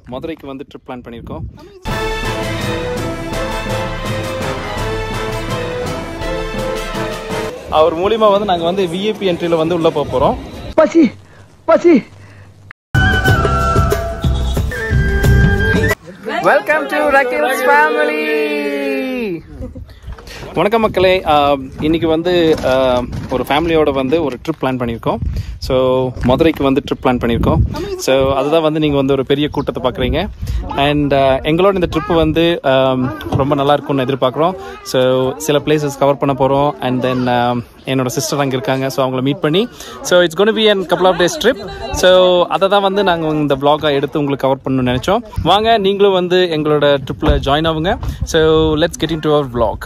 மதுரைக்கு வந்து trip plan பண்ணியிருக்கோம். அவர் மூலியமாக வந்து நாங்கள் வந்து விஐபி என்ட்ரியில் வந்து உள்ளே போக போகிறோம். பசி பசி. வெல்கம் டு ரக்கில்ஸ் ஃபேமிலி. வணக்கம் மக்களே, இன்றைக்கி வந்து ஒரு ஃபேமிலியோட வந்து ஒரு ட்ரிப் பிளான் பண்ணியிருக்கோம். ஸோ மதுரைக்கு வந்து ட்ரிப் பிளான் பண்ணியிருக்கோம். ஸோ அதுதான் வந்து நீங்கள் வந்து ஒரு பெரிய கூட்டத்தை பார்க்குறீங்க. அண்ட் எங்களோட இந்த ட்ரிப்பு வந்து ரொம்ப நல்லா இருக்கும்னு எதிர்பார்க்குறோம். ஸோ சில பிளேசஸ் கவர் பண்ண போகிறோம். அண்ட் தென் என்னோட சிஸ்டர் அங்கே இருக்காங்க. ஸோ அவங்கள மீட் பண்ணி so it's gonna be an couple of days trip. So அதை தான் வந்து நாங்கள் இந்த vlog-ஆ எடுத்து உங்களுக்கு கவர் பண்ணணும்னு நினச்சோம். வாங்க நீங்களும் வந்து எங்களோட ட்ரிப்பில் ஜாயின் ஆகுங்க. So let's get into our vlog.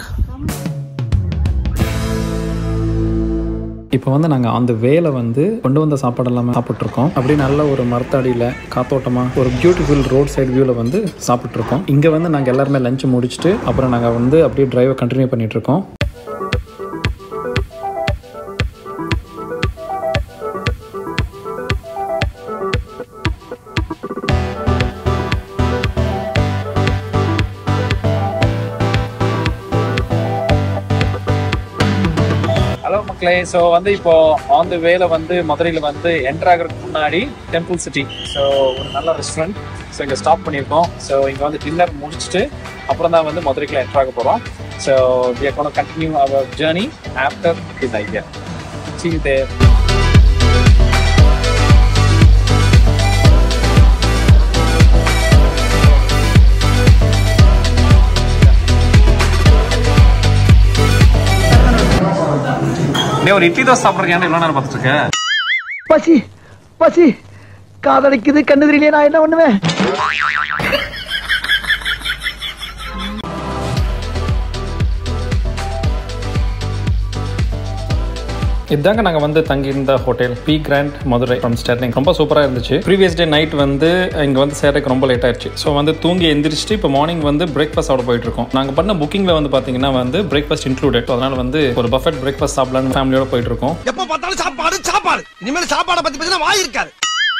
இப்போ வந்து நாங்கள் அந்த வேலை வந்து கொண்டு வந்த சாப்பாடு எல்லாமே சாப்பிட்ருக்கோம். அப்படியே நல்ல ஒரு மரத்தடியில் காத்தோட்டமாக ஒரு பியூட்டிஃபுல் ரோட் சைடு வியூவில் வந்து சாப்பிட்ருக்கோம். இங்கே வந்து நாங்கள் எல்லாருமே லஞ்சு முடிச்சுட்டு அப்புறம் நாங்கள் வந்து அப்படியே டிரைவை கண்டினியூ பண்ணிகிட்ருக்கோம். மக்களே, ஸோ வந்து இப்போ ஆன் த வேல வந்து மதுரையில் வந்து என்டர் ஆகிறதுக்கு முன்னாடி டெம்பிள் சிட்டி, ஸோ ஒரு நல்ல ரெஸ்டாரண்ட், ஸோ இங்கே ஸ்டாப் பண்ணியிருக்கோம். ஸோ இங்கே வந்து டின்னர் முடிச்சுட்டு அப்புறம் தான் வந்து மதுரைக்குள்ள என்டர் ஆக போகிறோம். So we are going to continue our journey after this idea. See you there. ஒரு இட்லி தோசை சாப்பிட்றேன். எவ்வளோ நேரம் பார்த்துட்டு இருக்கேன்? பசி பசி காதலிக்குது, கண்ணு தெரியலையே, நான் என்ன பண்ணுவேன்? இதாங்க நாங்கள் வந்து தங்கியிருந்த hotel B grand Madurai from Sterling. ரொம்ப சூப்பராக இருந்துச்சு. ப்ரீவியஸ் டே நைட் வந்து இங்கே வந்து சேர்றதுக்கு ரொம்ப லேட் ஆயிடுச்சு. ஸோ வந்து தூங்கி எந்திரிச்சிட்டு இப்போ மார்னிங் வந்து பிரேக்ஃபாஸ்ட் சாப்பிட போயிட்டு இருக்கோம். நாங்கள் பண்ண புக்கிங்கில் வந்து பார்த்தீங்கன்னா வந்து பிரேக்ஃபாஸ்ட் இன்க்ளூடட். அதனால வந்து ஒரு பஃபெட் பிரேக்ஃபாஸ்ட் சாப்பிடலான்னு ஃபேமிலியோட போயிட்டு இருக்கோம். எப்போ பார்த்தாலும் சாப்பாடு சாப்பாடு. இனிமேல் சாப்பாடை பற்றி பற்றி வாய் இருக்காது.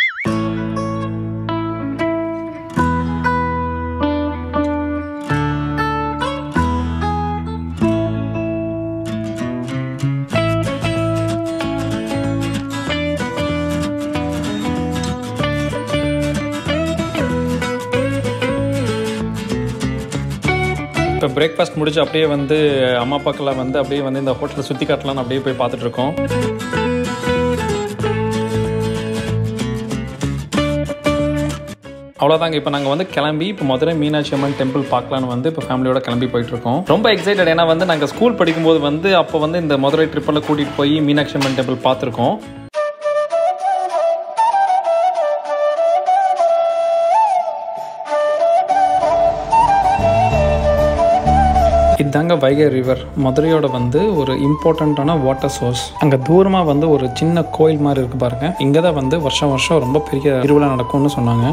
இப்போ பிரேக்ஃபாஸ்ட் முடிச்சு அப்படியே வந்து அம்மா அப்பாக்கெல்லாம் வந்து அப்படியே வந்து இந்த ஹோட்டலில் சுற்றி காட்டலான்னு அப்படியே போய் பார்த்துட்டு இருக்கோம். அவ்வளோதாங்க. இப்போ நாங்கள் வந்து கிளம்பி இப்போ மதுரை மீனாட்சி அம்மன் டெம்பிள் பார்க்கலான்னு வந்து இப்போ ஃபேமிலியோட கிளம்பி போயிட்டு இருக்கோம். ரொம்ப எக்ஸைட்டட். ஏன்னா வந்து நாங்கள் ஸ்கூல் படிக்கும்போது வந்து அப்போ வந்து இந்த மதுரை ட்ரிப்பில் கூட்டிகிட்டு போய் மீனாட்சி அம்மன் டெம்பிள் பார்த்துருக்கோம். இதாங்க வைகை ரிவர், மதுரையோட வந்து ஒரு இம்பார்ட்டண்ட்டான வாட்டர் சோர்ஸ். அங்கே தூரமாக வந்து ஒரு சின்ன கோயில் மாதிரி இருக்குது பாருங்க. இங்கே தான் வந்து வருஷம் வருஷம் ரொம்ப பெரிய திருவிழா நடக்கும்னு சொன்னாங்க.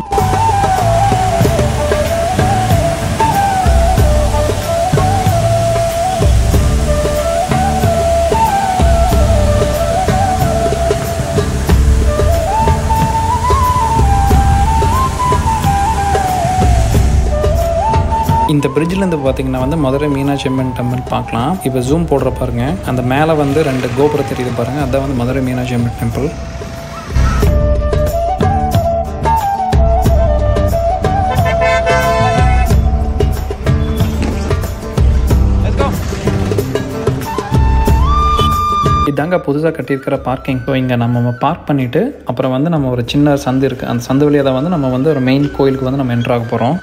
இந்த பிரிட்ஜிலேருந்து பார்த்தீங்கன்னா வந்து மதுரை மீனாட்சி அம்மன் டெம்பிள் பார்க்கலாம். இப்போ ஜூம் போடுற பாருங்க, அந்த மேலே வந்து 2 கோபுரம் தெரியுது பாருங்க. அதான் வந்து மதுரை மீனாட்சி அம்மன் டெம்பிள். இதாங்க புதுசாக கட்டியிருக்கிற பார்க்கிங். ஸோ இங்கே நம்ம பார்க் பண்ணிவிட்டு அப்புறம் வந்து நம்ம ஒரு சின்ன சந்து இருக்குது. அந்த சந்து வழியாக தான் வந்து நம்ம வந்து ஒரு மெயின் கோயிலுக்கு வந்து நம்ம என்ட்ரு ஆக போகிறோம்.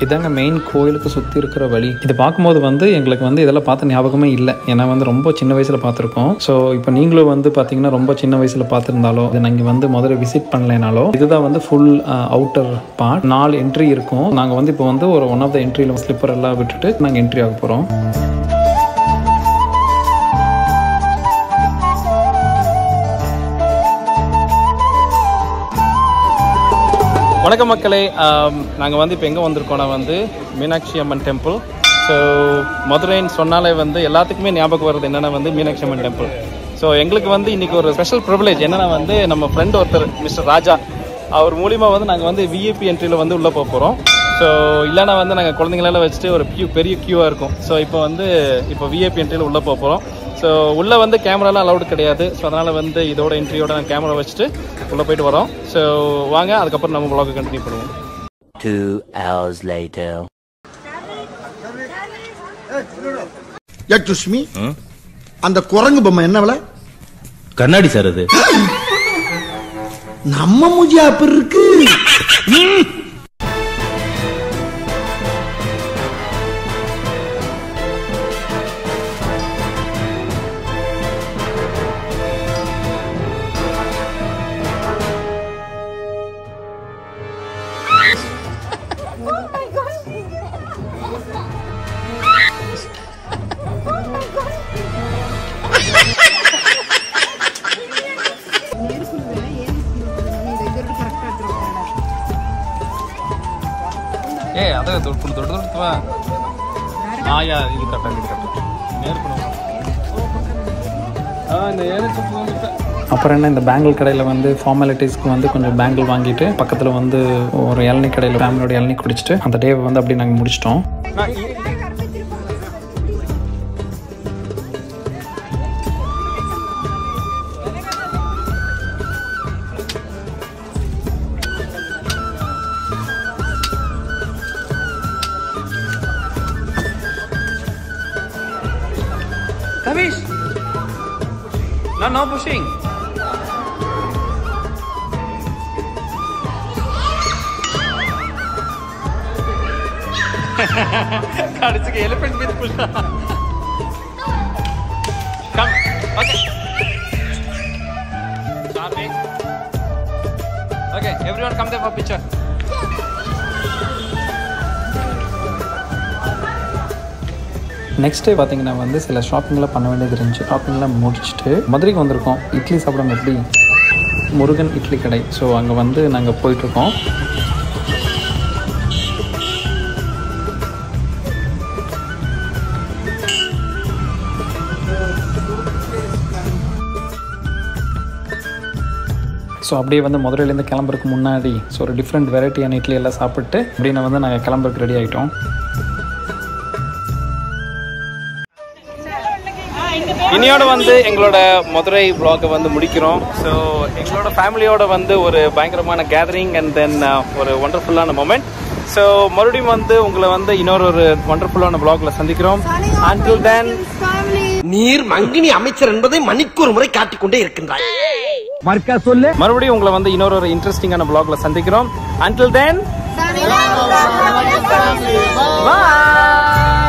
இதாங்க மெயின் கோயிலுக்கு சுற்றி இருக்கிற வழி. இது பார்க்கும்போது வந்து எங்களுக்கு வந்து இதெல்லாம் பார்த்த ஞாபகமே இல்லை. ஏன்னா வந்து ரொம்ப சின்ன வயசில் பார்த்துருக்கோம். ஸோ இப்போ நீங்களும் வந்து பார்த்தீங்கன்னா ரொம்ப சின்ன வயசில் பார்த்துருந்தாலோ இது நாங்கள் வந்து முதல்ல விசிட் பண்ணலைனாலோ இதுதான் வந்து ஃபுல் அவுட்டர் பார்ட். 4 என்ட்ரி இருக்கும். நாங்கள் வந்து இப்போ வந்து ஒரு ஒன் ஆஃப் த என்ட்ரியில் ஸ்லிப்பர் எல்லாம் விட்டுட்டு நாங்கள் என்ட்ரி ஆக போகிறோம். வணக்கம் மக்களே, நாங்கள் வந்து இப்போ எங்கே வந்திருக்கோன்னா வந்து மீனாட்சி அம்மன் டெம்பிள். ஸோ மதுரைன்னு சொன்னாலே வந்து எல்லாத்துக்குமே ஞாபகம் வருது என்னென்னா வந்து மீனாட்சி அம்மன் டெம்பிள். ஸோ எங்களுக்கு வந்து இன்றைக்கி ஒரு ஸ்பெஷல் ப்ரிவிலேஜ் என்னென்னா வந்து நம்ம ஃப்ரெண்ட் ஒருத்தர் மிஸ்டர் ராஜா அவர் மூலிமா வந்து நாங்கள் வந்து விஐபி என்ட்ரியில் வந்து உள்ளே போக போகிறோம். ஸோ இல்லைனா வந்து நாங்கள் குழந்தைங்களெல்லாம் வச்சுட்டு ஒரு பெரிய க்யூவாக இருக்கும். ஸோ இப்போ விஐபி என்ட்ரியில் உள்ளே போக போகிறோம். ஸோ உள்ளே வந்து கேமராலாம் அலௌடு கிடையாது. ஸோ அதனால் வந்து இதோட என்ட்ரியோட நாங்கள் கேமரா வச்சுட்டு உள்ளே போயிட்டு வரோம். ஸோ வாங்க, அதுக்கப்புறம் நம்ம vlog கண்டினியூ பண்ணுவோம். 2 hours later. யக்ஷுஷ்மி, அந்த குரங்கு பொம்மை என்ன விலை? கண்ணாடி சார் அது. நம்ம மூஞ்சியா அப்படி இருக்கு. அதை தொட்டு வா. ஆயா இது கரெக்டாக அப்புறம் என்ன, இந்த பேங்கிள் கடையில் வந்து ஃபார்மாலிட்டிஸ்க்கு வந்து கொஞ்சம் பேங்கிள் வாங்கிட்டு பக்கத்தில் வந்து ஒரு இளநீ கடையில் ஃபேமிலியோட இளநீ குடிச்சிட்டு அந்த டேவை வந்து அப்படி நாங்கள் முடிச்சிட்டோம். Kavish, no pushing. God, it's like an elephant with push. Come, okay. Charlie. Okay, everyone come there for picture. Next day பார்த்தீங்கன்னா வந்து சில ஷாப்பிங்லாம் பண்ண வேண்டியது இருந்துச்சு. ஷாப்பிங்லாம் முடிச்சுட்டு மதுரைக்கு வந்திருக்கோம். இட்லி சாப்பிடாம எப்படி, முருகன் இட்லி கடை. ஸோ அங்கே வந்து நாங்கள் போயிட்டுருக்கோம். ஸோ அப்படியே வந்து மதுரையிலேருந்து கிளம்புறதுக்கு முன்னாடி ஒரு டிஃப்ரெண்ட் வெரைட்டியான இட்லி எல்லாம் சாப்பிட்டு அப்படின்னு வந்து நாங்கள் கிளம்புறதுக்கு ரெடி ஆகிட்டோம். இன்னையோட வந்து எங்களோட மதுரை vlog வந்து முடிக்கிறோம். ஸோ எங்களோட ஃபேமிலியோட வந்து ஒரு பயங்கரமான கேதரிங் அண்ட் தென் ஒரு ஒண்டர்ஃபுல்லான மொமெண்ட். ஸோ மறுபடியும் வந்து உங்களை வந்து இன்னொரு ஒண்டர்ஃபுல்லான vlogல சந்திக்கிறோம். Until then, நீர் மங்கினி அமைச்சர் என்பதை மணிக்கு ஒரு முறை காட்டிக்கொண்டே இருக்கின்றாய். மறுபடியும் உங்களை வந்து இன்னொரு இன்ட்ரெஸ்டிங்கான vlogல சந்திக்கிறோம். Until then, bye.